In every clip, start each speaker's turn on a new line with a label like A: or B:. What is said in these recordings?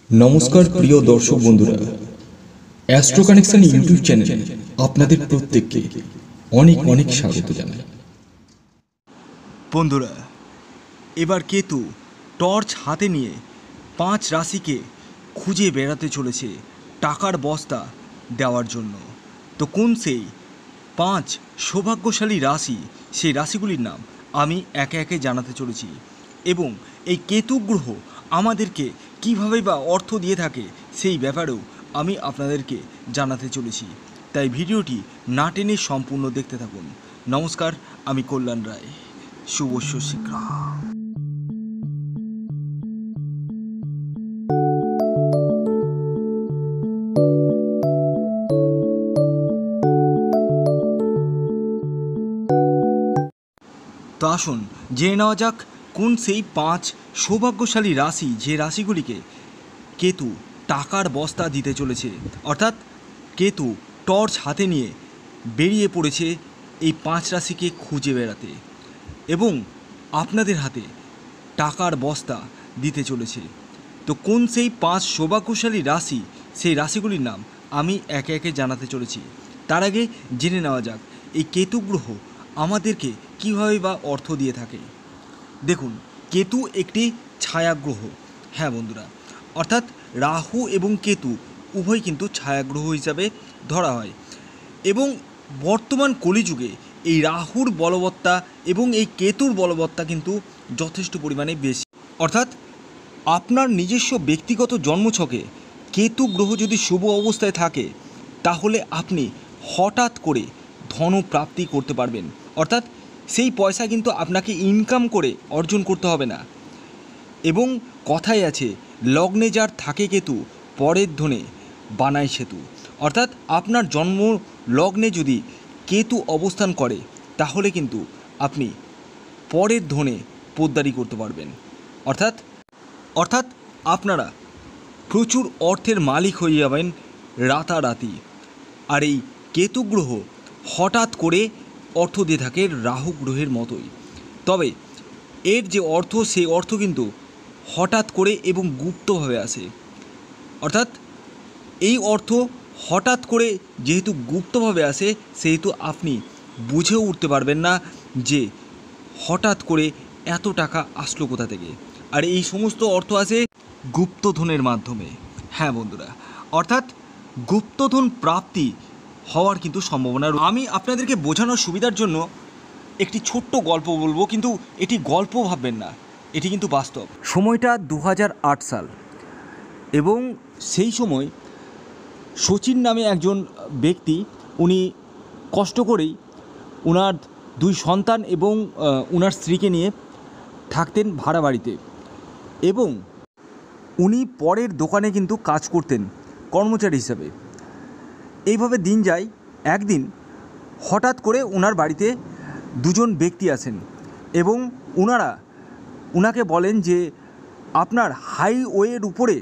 A: নমস্কার প্রিয় দর্শক বন্ধুরা, অ্যাস্ট্রো কানেকশন ইউটিউব চ্যানেলে আপনাদের প্রত্যেককে অনেক অনেক স্বাগত জানাই।
B: বন্ধুরা, এবার কেতু টর্চ হাতে নিয়ে 5 রাশিকে খুঁজে বেড়াতে চলেছে টাকার বস্তা দেওয়ার জন্য। তো কোন সেই 5 সৌভাগ্যশালী রাশি, সেই রাশিগুলির নাম আমি একে একে জানাতে চলেছি। এবং এই কেতু গ্রহ আমাদেরকে কীভাবে বা অর্থ দিয়ে থাকে সেই ব্যাপারেও আমি আপনাদেরকে জানাতে চলেছি। তাই ভিডিওটি না টেনে সম্পূর্ণ দেখতে থাকুন। নমস্কার, আমি কল্যাণ রায়। শুভ শীঘ্র। তো আসুন জেনে নেওয়া যাক কোন সেই 5 সৌভাগ্যশালী রাশি, যে রাশিগুলিকে কেতু টাকার বস্তা দিতে চলেছে। অর্থাৎ কেতু টর্চ হাতে নিয়ে বেরিয়ে পড়েছে এই 5 রাশিকে খুঁজে বেড়াতে এবং আপনাদের হাতে টাকার বস্তা দিতে চলেছে। তো কোন সেই 5 সৌভাগ্যশালী রাশি, সেই রাশিগুলির নাম আমি একে একে জানাতে চলেছি। তার আগে জেনে নেওয়া যাক এই কেতু গ্রহ আমাদেরকে কীভাবে বা অর্থ দিয়ে থাকে। দেখুন, কেতু একটি ছায়াগ্রহ। হ্যাঁ বন্ধুরা, অর্থাৎ রাহু এবং কেতু উভয় কিন্তু ছায়াগ্রহ হিসাবে ধরা হয়। এবং বর্তমান কলিযুগে এই রাহুর বলবত্তা এবং এই কেতুর বলবত্তা কিন্তু যথেষ্ট পরিমাণে বেশি। অর্থাৎ আপনার নিজস্ব ব্যক্তিগত জন্মছকে কেতু গ্রহ যদি শুভ অবস্থায় থাকে, তাহলে আপনি হঠাৎ করে ধনপ্রাপ্তি করতে পারবেন। অর্থাৎ সেই পয়সা কিন্তু আপনাকে ইনকাম করে অর্জন করতে হবে না। এবং কথাই আছে, লগ্নে যার থাকে কেতু, পরের ধনে বানায় সেতু। অর্থাৎ আপনার জন্ম লগ্নে যদি কেতু অবস্থান করে, তাহলে কিন্তু আপনি পরের ধনে পোদ্দারি করতে পারবেন। অর্থাৎ আপনারা প্রচুর অর্থের মালিক হয়ে যাবেন রাতারাতি। আর এই কেতু গ্রহ হঠাৎ করে অর্থ দিয়ে থাকে রাহু গ্রহের মতোই। তবে এর যে অর্থ, সেই অর্থ কিন্তু হঠাৎ করে এবং গুপ্তভাবে আসে। অর্থাৎ এই অর্থ হঠাৎ করে যেহেতু গুপ্তভাবে আসে, সেহেতু আপনি বুঝেও উঠতে পারবেন না যে হঠাৎ করে এত টাকা আসলো কোথা থেকে। আর এই সমস্ত অর্থ আসে গুপ্তধনের মাধ্যমে। হ্যাঁ বন্ধুরা, অর্থাৎ গুপ্তধন প্রাপ্তি হওয়ার কিন্তু সম্ভাবনা। আমি আপনাদেরকে বোঝানোর সুবিধার জন্য একটি ছোট্ট গল্প বলবো, কিন্তু এটি গল্প ভাববেন না, এটি কিন্তু বাস্তব। সময়টা 2008 সাল এবং সেই সময় শচীন নামে একজন ব্যক্তি, উনি কষ্ট করেই ওনার 2 সন্তান এবং ওনার স্ত্রীকে নিয়ে থাকতেন ভাড়া বাড়িতে। এবং উনি পরের দোকানে কিন্তু কাজ করতেন কর্মচারী হিসাবে। এইভাবে দিন যায়। একদিন হঠাৎ করে ওনার বাড়িতে 2জন ব্যক্তি আসেন এবং ওনাকে বলেন যে আপনার হাইওয়ের উপরে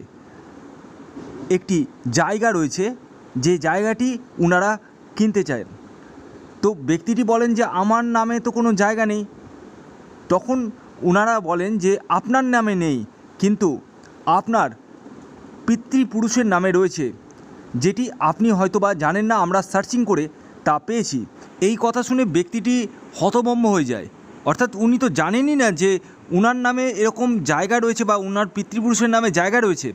B: একটি জায়গা রয়েছে, যে জায়গাটি ওনারা কিনতে চান। তো ব্যক্তিটি বলেন যে আমার নামে তো কোনো জায়গা নেই। তখন ওনারা বলেন যে আপনার নামে নেই, কিন্তু আপনার পিতৃপুরুষের নামে রয়েছে, যেটি আপনি হয়তোবা জানেন না, আমরা সার্চিং করে তা পেয়েছি। এই কথা শুনে ব্যক্তিটি হতভম্ব হয়ে যায়। অর্থাৎ উনি তো জানেনই না যে ওনার নামে এরকম জায়গা রয়েছে বা ওনার পিতৃপুরুষের নামে জায়গা রয়েছে।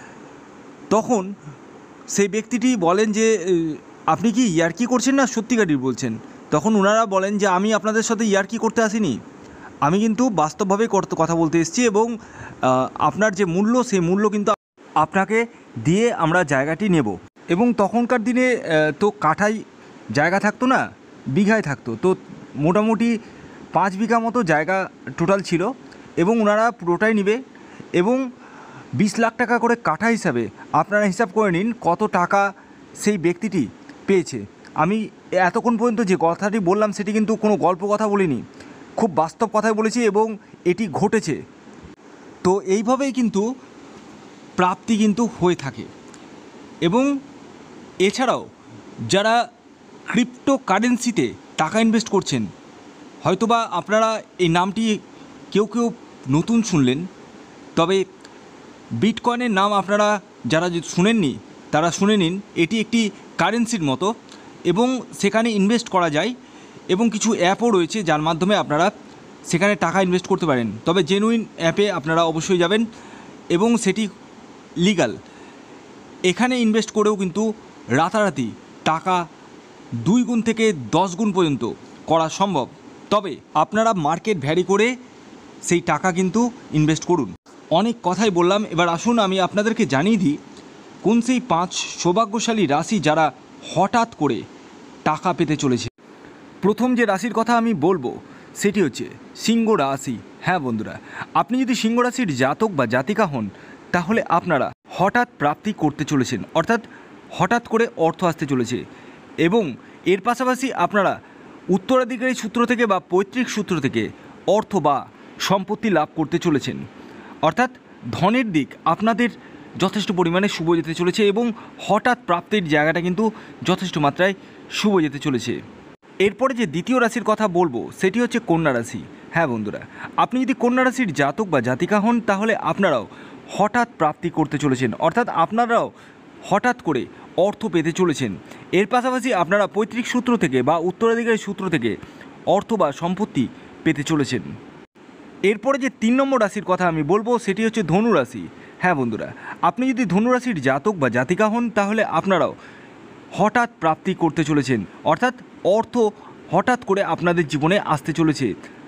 B: তখন সেই ব্যক্তিটি বলেন যে আপনি কি ইয়ার্কি করছেন না সত্যিকারই বলছেন? তখন ওনারা বলেন যে আমি আপনাদের সাথে ইয়ার্কি করতে আসিনি, আমি কিন্তু বাস্তবভাবে কথা বলতে এসেছি এবং আপনার যে মূল্য, সেই মূল্য কিন্তু আপনাকে দিয়ে আমরা জায়গাটি নেব। এবং তখনকার দিনে তো কাঠায় জায়গা থাকতো না, বিঘায় থাকতো। তো মোটামুটি 5 বিঘা মতো জায়গা টোটাল ছিল এবং ওনারা পুরোটাই নেবে এবং 20 লাখ টাকা করে কাঠা হিসাবে আপনারা হিসাব করে নিন কত টাকা সেই ব্যক্তিটি পেয়েছে। আমি এতক্ষণ পর্যন্ত যে কথাটি বললাম, সেটি কিন্তু কোনো গল্প কথা বলিনি, খুব বাস্তব কথাই বলেছি এবং এটি ঘটেছে। তো এইভাবেই কিন্তু প্রাপ্তি কিন্তু হয়ে থাকে। এবং এছাড়াও যারা ক্রিপ্টোকারেন্সিতে টাকা ইনভেস্ট করছেন, হয়তোবা আপনারা এই নামটি কেউ নতুন শুনলেন, তবে বিটকয়েনের নাম আপনারা যারা শুনেননি তারা শুনে নিন। এটি একটি কারেন্সির মতো এবং সেখানে ইনভেস্ট করা যায় এবং কিছু অ্যাপও রয়েছে যার মাধ্যমে আপনারা সেখানে টাকা ইনভেস্ট করতে পারেন। তবে জেনুইন অ্যাপে আপনারা অবশ্যই যাবেন এবং সেটি লিগ্যাল। এখানে ইনভেস্ট করেও কিন্তু রাতারাতি টাকা 2 গুণ থেকে 10 গুণ পর্যন্ত করা সম্ভব। তবে আপনারা মার্কেট ভ্যারি করে সেই টাকা কিন্তু ইনভেস্ট করুন। অনেক কথাই বললাম, এবার আসুন আমি আপনাদেরকে জানিয়ে দিই কোন সেই 5 সৌভাগ্যশালী রাশি যারা হঠাৎ করে টাকা পেতে চলেছে। প্রথম যে রাশির কথা আমি বলবো সেটি হচ্ছে সিংহ রাশি। হ্যাঁ বন্ধুরা, আপনি যদি সিংহ রাশির জাতক বা জাতিকা হন তাহলে আপনারা হঠাৎ প্রাপ্তি করতে চলেছেন, অর্থাৎ হঠাৎ করে অর্থ আসতে চলেছে এবং এর পাশাপাশি আপনারা উত্তরাধিকারী সূত্র থেকে বা পৈতৃক সূত্র থেকে অর্থ বা সম্পত্তি লাভ করতে চলেছেন। অর্থাৎ ধনের দিক আপনাদের যথেষ্ট পরিমাণে শুভ যেতে চলেছে এবং হঠাৎ প্রাপ্তির জায়গাটা কিন্তু যথেষ্ট মাত্রায় শুভ যেতে চলেছে। এরপরে যে দ্বিতীয় রাশির কথা বলবো সেটি হচ্ছে কন্যা রাশি। হ্যাঁ বন্ধুরা, আপনি যদি কন্যা রাশির জাতক বা জাতিকা হন তাহলে আপনারাও হঠাৎ প্রাপ্তি করতে চলেছেন, অর্থাৎ আপনারাও হঠাৎ করে অর্থ পেতে চলেছেন। এর পাশাপাশি আপনারা পৈতৃক সূত্র থেকে বা উত্তরাধিকারী সূত্র থেকে অর্থ বা সম্পত্তি পেতে চলেছেন। এরপরে যে 3 নম্বর রাশির কথা আমি বলবো সেটি হচ্ছে ধনু রাশি। হ্যাঁ বন্ধুরা, আপনি যদি ধনু রাশির জাতক বা জাতিকা হন তাহলে আপনারাও হঠাৎ প্রাপ্তি করতে চলেছেন, অর্থাৎ অর্থ হঠাৎ করে আপনাদের জীবনে আসতে চলেছে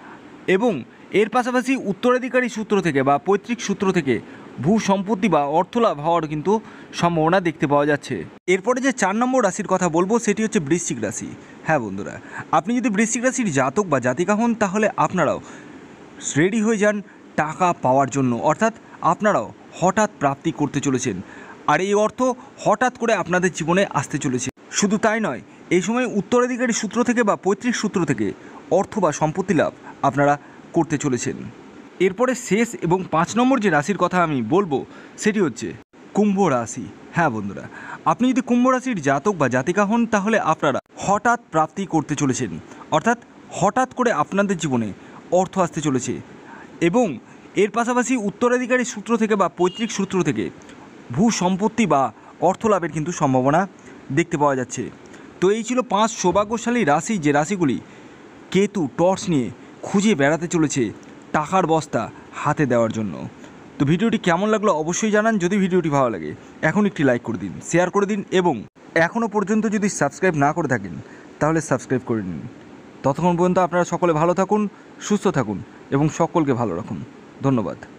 B: এবং এর পাশাপাশি উত্তরাধিকারী সূত্র থেকে বা পৈতৃক সূত্র থেকে ভূ সম্পত্তি বা অর্থলাভ হওয়ার কিন্তু সম্ভাবনা দেখতে পাওয়া যাচ্ছে। এরপরে যে 4 নম্বর রাশির কথা বলবো সেটি হচ্ছে বৃশ্চিক রাশি। হ্যাঁ বন্ধুরা, আপনি যদি বৃশ্চিক রাশির জাতক বা জাতিকা হন তাহলে আপনারাও রেডি হয়ে যান টাকা পাওয়ার জন্য, অর্থাৎ আপনারাও হঠাৎ প্রাপ্তি করতে চলেছেন আর এই অর্থ হঠাৎ করে আপনাদের জীবনে আসতে চলেছে। শুধু তাই নয়, এই সময় উত্তরাধিকারী সূত্র থেকে বা পৈতৃক সূত্র থেকে অর্থ বা সম্পত্তি লাভ আপনারা করতে চলেছেন। এরপরে শেষ এবং 5 নম্বর যে রাশির কথা আমি বলবো সেটি হচ্ছে কুম্ভ রাশি। হ্যাঁ বন্ধুরা, আপনি যদি কুম্ভ রাশির জাতক বা জাতিকা হন তাহলে আপনারা হঠাৎ প্রাপ্তি করতে চলেছেন, অর্থাৎ হঠাৎ করে আপনাদের জীবনে অর্থ আসতে চলেছে এবং এর পাশাপাশি উত্তরাধিকারী সূত্র থেকে বা পৈতৃক সূত্র থেকে ভূ সম্পত্তি বা অর্থ লাভের কিন্তু সম্ভাবনা দেখতে পাওয়া যাচ্ছে। তো এই ছিল 5 সৌভাগ্যশালী রাশি, যে রাশিগুলি কেতু টর্চ নিয়ে খুঁজে বেড়াতে চলেছে টাকার বস্তা হাতে দেওয়ার জন্য। তো ভিডিওটি কেমন লাগলো অবশ্যই জানান। যদি ভিডিওটি ভালো লাগে এখন একটি লাইক করে দিন, শেয়ার করে দিন এবং এখনও পর্যন্ত যদি সাবস্ক্রাইব না করে থাকেন তাহলে সাবস্ক্রাইব করে নিন। ততক্ষণ পর্যন্ত আপনারা সকলে ভালো থাকুন, সুস্থ থাকুন এবং সকলকে ভালো রাখুন। ধন্যবাদ।